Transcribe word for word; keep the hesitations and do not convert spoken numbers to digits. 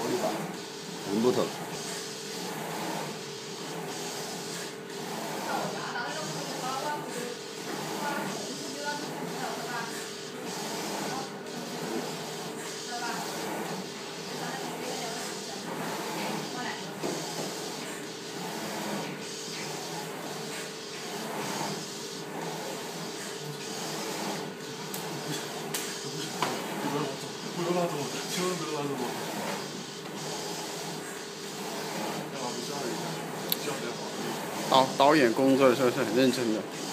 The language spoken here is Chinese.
很不同。 不用拉走，千万不要拉走我。干嘛不笑一下？笑比较好。 导导演工作的时候是很认真的。